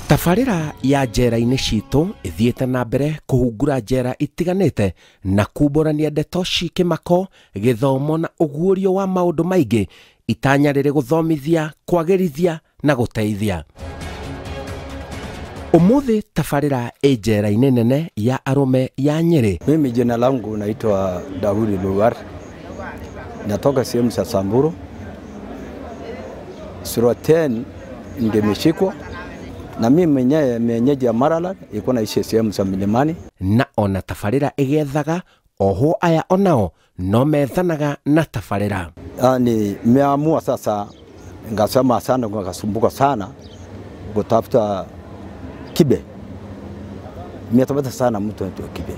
Tabarĩra ya njera-inĩ citũ ithiĩte na mbere kũhungura njera itiganĩte na kumbũrania ndeto cikĩmako, gĩthomo na ũguũrio wa maũndũ maingĩ, itanya rĩrĩ gũthomithia, kwagĩrithia na gũteithia. Ũmũthĩ tabarĩra njera-inĩ nene ya arũme ya Nyeri. Mimi jina langu naitwa Daudi Lugar. Natoka sehemu za Samburu. Sura 10 nimeshikwa. Na mimi mwenyewe mwenyeji ya Maralal, iko naishi sehemu za milimani. Na ona tabarĩra ĩgethaga, oho aya onao no methanaga na tabarĩra. Ni meamua sasa, ngasema sana, ngasumbuka sana kutafuta kibe. Nimetafuta sana mtu anaitwa kibe.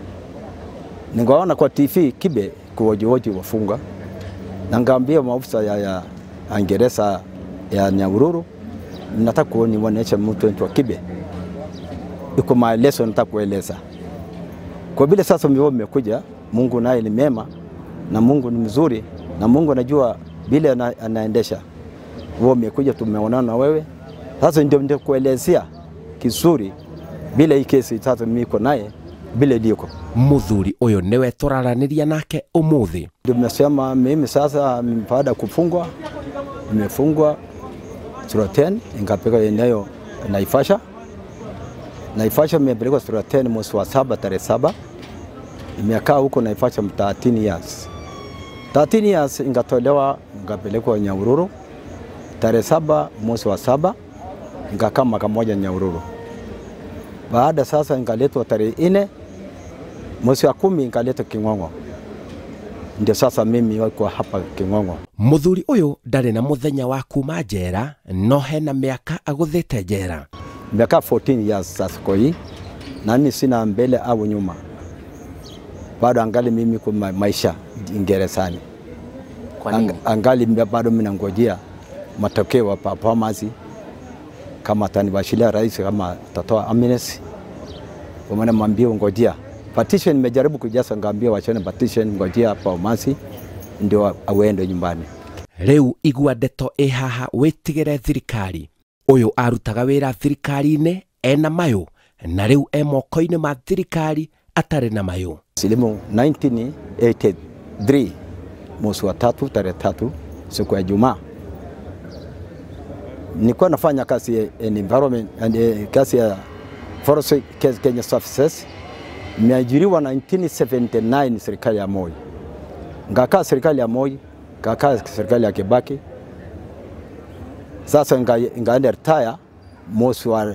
Ningaona kwa TV kibe kuwajiwaji wafunga. Na ngaambia maafisa ya Uingereza ya Nyahururu, nataka kuonyesha mtu anaitwa kibe. Iko maelezo nataka kueleza. Kwa vile sasa mmekuja, Mungu naye ni mema na Mungu ni mzuri na Mungu anajua vile anaendesha. Wewe mmekuja, tumeonana na wewe. Sasa ndio kuelezea kizuri bila hii kesi sasa miko naye bila liko. Muthuri uyo niwe tũraranĩria nake ũmũthĩ. Ndio nimesema mimi sasa baada kufungwa, nimefungwa sura 10, nikapeleka eneo Naivasha. Naivasha nimepelekwa sura 10 mwezi wa 7 tarehe 7. Nimekaa huko Naivasha 13 years. 13 years nikatolewa, nikapelekwa Nyahururu. Tarehe 7 mwezi wa 7 nikakaa mwaka moja Nyahururu. Baada sasa nikaletwa tarehe 4 mwezi wa 10 nikaletwa King'ong'o. Ndio sasa mimi wako hapa King'ong'o. Muthuri uyu ndarĩ na mũthenya wa kuma njera, no hena mĩaka agũthĩte njera. Miaka 14 years sasa kwa hii, na mimi sina mbele au nyuma. Bado angali mimi kwa maisha Ingerezani. Kwa nini? Angali bado mimi nangojea matokeo ya performance, kama atanibashiria rais, kama tatoa amnesty. Kwa maana mwambie ngojea. Petition nimejaribu kujaza, ngambia wachane petition, ngojea performance ndio aende nyumbani. Rĩu igua ndeto haha wĩtigĩre thirikari. Uyu arutaga wĩra thirikari-inĩ ena mayũ, na rĩu moko-inĩ ma thirikari atarĩ na mayũ. Silimu 1983 mwezi wa 3 tarehe 3 siku ya Ijumaa. Nilikuwa nafanya kazi ya environment and kazi ya Forest Kenya Services. Nimeajiriwa 1979 serikali ya Moi. Ngakaa serikali ya Moi, ngakaa serikali ya Kibaki. Sasa ngaenda retire mwezi wa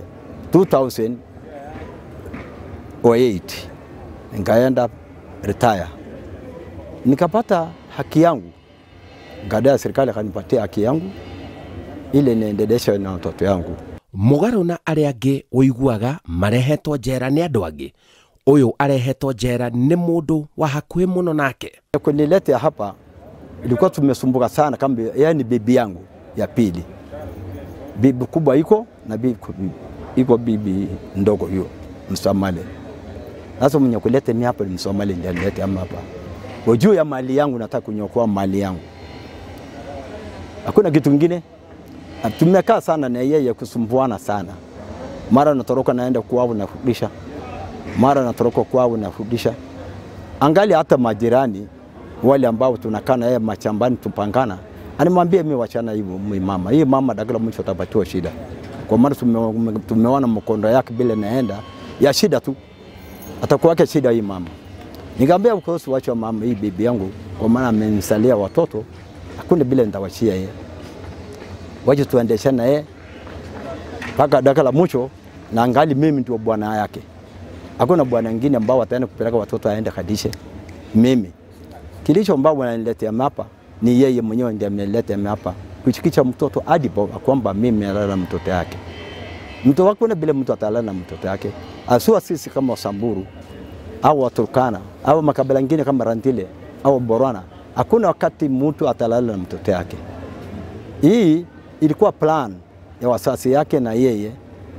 2008. Ngaenda retire. Nikapata haki yangu. Ngadai serikali akanipatia haki yangu ile niendelesha na watoto yangu. Mũgarũ na arĩa angĩ ũiguaga marehetwo njera nĩ andũ angĩ, ũyũ arehetwo njera nĩ mũndũ wa hakuhĩ mũno nake. Kunilete hapa ilikuwa tumesumbuka sana, kama yani bibi yangu ya pili. Bibi kubwa iko na bibi ndogo hiyo Msomali. Sasa mwenye kuleta mimi hapa ni Msomali, ndiye alileta hapa. Wajua ya mali yangu, nataka kunyokoa mali yangu. Hakuna kitu kingine. Tumekaa sana na yeye kusumbuana sana. Mara natoroka naenda kwao na kurudisha. Mara natoroka kwao na kurudisha. Angali hata majirani wale ambao tunakaa na yeye machambani tupangana, animwambia mimi wachana hivyo mama. Hii mama dakika mwisho atapatiwa shida. Kwa maana tumeona mkondo yake bila naenda ya shida tu. Atakuwa yake shida hii mama. Nikamwambia kuhusu wacha mama hii bibi yangu, kwa maana amenisalia watoto, hakuna bila nitawachia yeye. Waje tuendeshane yeye paka dakika mwisho, na angali mimi ndio bwana yake. Hakuna bwana mwingine ambao ataenda kupeleka watoto aende kadishe. Mimi kilicho ambao wananiletea hapa ni yeye mwenyewe ndiye ameniletea hapa. Kuchikicha mtoto hadi kwamba mimi nalala na mtoto yake. Mtoto wako na bila mtu atalala na mtoto yake. Asua sisi kama Samburu au Waturkana au makabila mengine kama Randile au Borana, hakuna wakati mtu atalala na mtoto yake. Hii ilikuwa plan ya wasasi yake na yeye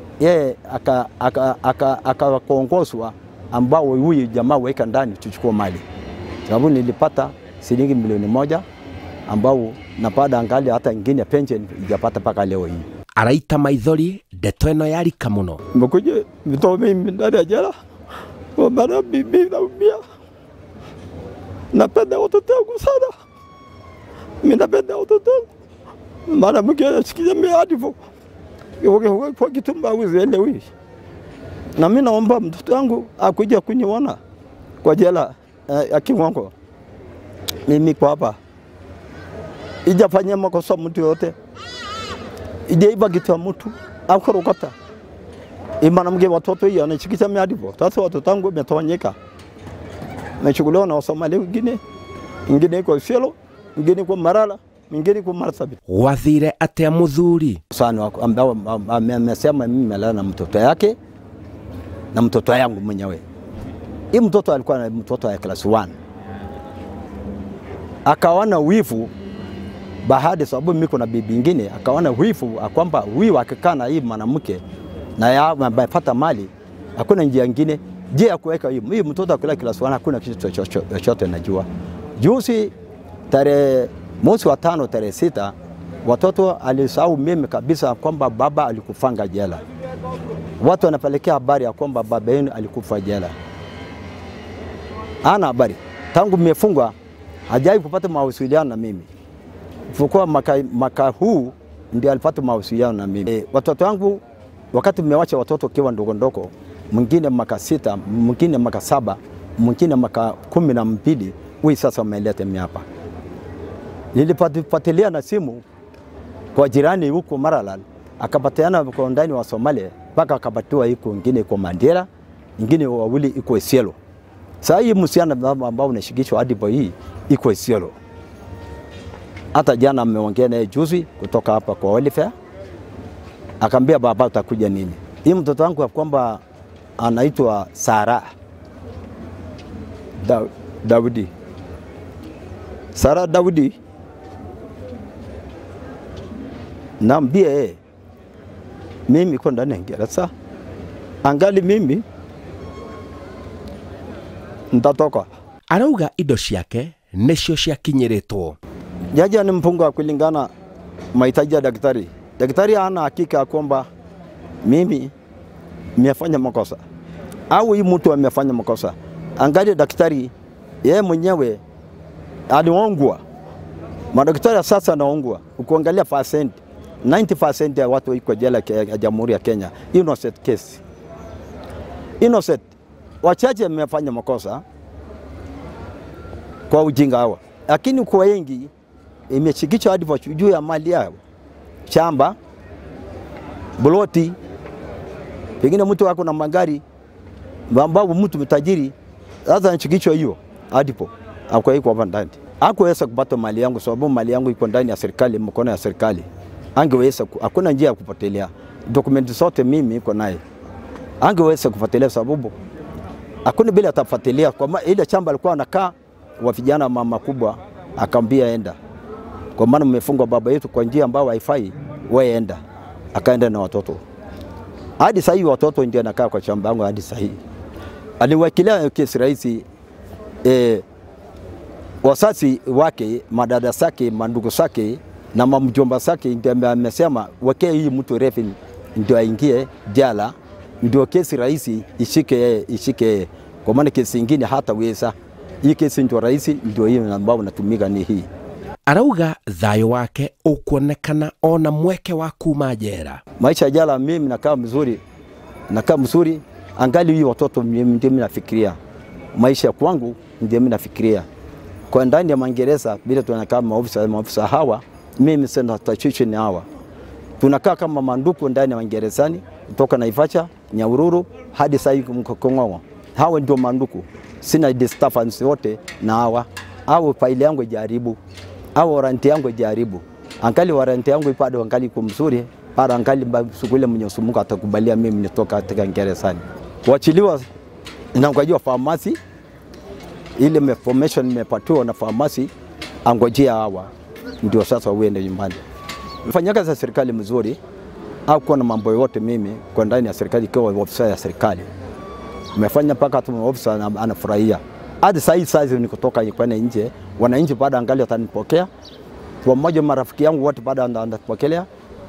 akaongozwa ambao huyu jamaa weka ndani tuchukua mali. Sababu nilipata shilingi milioni 1 ambao napata angali hata ingine pension ijapata paka leo hii. araita maithori ndeto ĩno ya rika mũno. Mkuje mtoa mimi ndani ya jela. Kwa maana bibi naumia. Napenda watoto wangu sana. Mimi napenda watoto wangu. Maana mke sikia mimi hadivo. Kwa kitumba uziende wewe. Na mimi naomba mtoto wangu akuje kuniona kwa jela ya Kigongo. Mimi kwa hapa. Ijafanya makosa mtu yote. Ijaiba kitu ya mtu au kurokota. Imana mge watoto hiyo anachikisha miadipo. Sasa watoto wangu wametawanyika. Nachukuliwa na Wasomali wengine kwa Isiolo, wengine kwa Marala, wengine kwa Marsabit. Wathire atia muthuri Sana ambao amesema mimi nimelala na mtoto yake na mtoto yangu mwenyewe. Hii mtoto alikuwa na mtoto wa class 1. Akaona wivu baada sababu mimi kuna bibi nyingine, akaona wivu kwamba huyu akikaa na hii mwanamke na yeye amepata mali, hakuna njia nyingine je ya kuweka hiyo. Mimi mtoto akula class 1 hakuna kitu chochote najua. Juzi tarehe mwezi wa 5 tarehe 6 watoto alisahau mimi kabisa kwamba baba alikufanga jela. Watu wanapelekea habari ya kwamba baba yenu alikufa jela. Ana habari. Tangu mmefungwa hajai kupata mawasiliano na mimi. Fukua maka huu ndio alipata mawasiliano na mimi. Watoto wangu wakati mmewacha watoto kiwa ndogo, mwingine maka 6, mwingine maka 7, mwingine maka 12, huyu sasa umeleta mimi hapa. Nilipatilia na simu kwa jirani huko Maralal, akapatiana kwa ndani wa Somalia, mpaka akapatiwa huko wengine kwa Mandera, wengine wawili iko Isiolo. Sasa hii msichana ambao unashikishwa hadi hii iko Isiolo. Hata jana ameongea naye juzi kutoka hapa kwa welfare. Akambia baba utakuja nini? Hii mtoto wangu kwamba anaitwa Sara Daudi. Sara Daudi. Naambia mimi niko ndani ya gereza. Angali mimi ntatoka. Arauga indo ciake nicio ciakinyiritwo. Jaji ni mfungo kulingana mahitaji ya daktari. Daktari ana hakika kwamba mimi nimefanya makosa au hii mtu amefanya makosa. Angalia daktari yeye mwenyewe aliongwa. Madaktari sasa anaongwa. Ukiangalia percent 90% ya watu iko jela ya Jamhuri ya Kenya innocent case. Innocent wachache wamefanya makosa kwa ujinga hawa. Lakini kwa wengi imeshikishwa hadi kwa juu ya mali yao. Shamba, buloti, pengine mtu wako na magari, ambao mtu mtajiri, sasa anashikishwa hiyo hadipo. Hapo iko hapa ndani. Hakuweza kupata mali yangu sababu mali yangu iko ndani ya serikali, mkono ya serikali. Angeweza, hakuna njia ya kupotelea. Dokumenti zote mimi iko naye. Angeweza kufuatilia sababu hakuna bila atafuatilia kwa ile shamba alikuwa anakaa wa vijana mama kubwa akambia enda. Kwa maana mmefungwa baba yetu kwa njia ambayo haifai, wewe enda. Akaenda na watoto. Hadi sasa hivi watoto ndio anakaa kwa shamba yangu hadi sasa hivi. Aliwakilia kesi rahisi wasasi wake, madada zake, mandugu zake na mamjomba zake ndio amesema wake hii mtu refu ndio aingie jela, ndio kesi rahisi ishike kwa maana kesi nyingine hata weza. Hii kesi ndio rahisi ndio hiyo ambao natumika ni hii. Arauga thayo wake ukuonekana ona mweke wa kuma jera. Maisha jela mimi nakaa mzuri, angali hii watoto ndio mimi nafikiria. Maisha kwangu ndio mimi nafikiria. Kwa ndani ya Magereza bila tunakaa maofisa hawa, mimi sina tatizo na hawa. Tunakaa kama manduku ndani ya Magerezani, kutoka Naivasha, Nyahururu hadi sasa hivi Mkong'ong'o. Hawa ndio manduku. Sina disturbance yote na hawa. Hao faili yangu jaribu. Hao warrant yangu jaribu. Angali warrant yangu bado angali kumzuri, para angali sukule Mwenyezi Mungu atakubalia mimi nitoka katika gerezani. Kuachiliwa inangojea pharmacy ile information nimepatiwa na pharmacy, angojea hawa ndio sasa uende nyumbani. Mfanya kazi ya serikali mzuri au kuna mambo yote mimi kwa ndani ya serikali kwa ofisa ya serikali. Nimefanya mpaka tu ofisa anafurahia. Hadi sasa ni kutoka kwenda nje, wananchi baada angali watanipokea. Kwa mmoja marafiki yangu wote baada wanapokelea,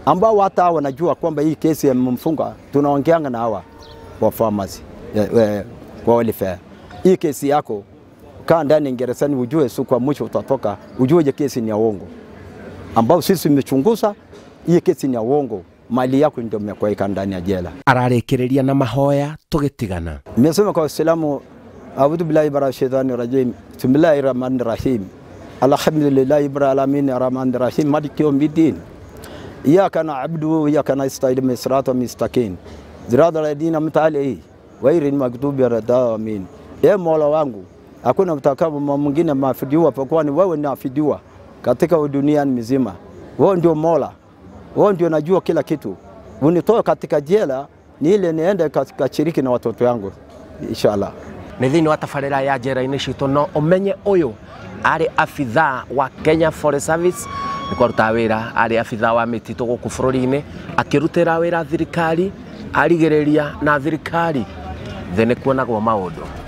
ambao hata wanajua kwamba hii kesi ya mfunga, tunaongeanga na hawa wa pharmacy kwa welfare. Hii kesi yako kaa ndani gerezani, ujue siku kwa mwisho utatoka, ujue je kesi ni ya uongo, ambao sisi tumechunguza hii kesi ni ya uongo, mali yako ndio imekuweka ndani ya jela. Ararekereria na mahoya tugitigana. Nimesema kwa Uislamu, a'udhu billahi minash shaitani rajim, bismillahir rahmanir rahim, alhamdulillahi rabbil alamin, arrahmanir rahim, maliki yawmiddin, iyyaka na'budu wa iyyaka nasta'in, siratal mustaqim, siratal ladina an'amta alayhim ghayril maghdubi alaihim. Mola wangu, hakuna mtakabu mwingine maafidiwa kwa ni wewe, ni afidiwa katika dunia mzima. Wewe ndio Mola, wewe ndio unajua kila kitu. Unitoa katika jela ni ile niende katika shiriki na watoto wangu inshallah. Nĩ thĩinĩ wa tabarĩra ya njera-inĩ citũ no ũmenye ũyũ arĩ abithaa wa Kenya Forest Service, nĩ kwarutaga wĩra, arĩ abithaa wa mĩtitũ gũkũ bũrũri-inĩ, akĩrutĩra wĩra thirikari, arigĩrĩria na thirikari thĩ nĩ kuonagwo maũndũ.